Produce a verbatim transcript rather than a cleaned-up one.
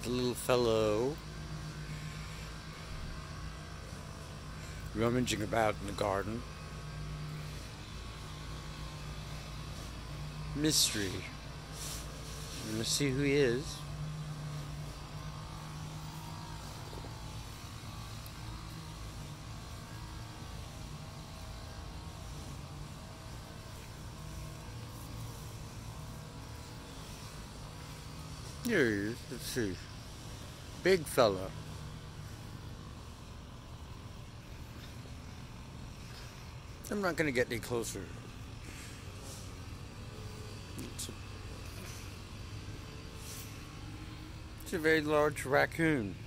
the little fellow rummaging about in the garden. Mystery. I'm gonna see who he is. Here he is. Let's see. Big fella. I'm not going to get any closer. It's a, it's a very large raccoon.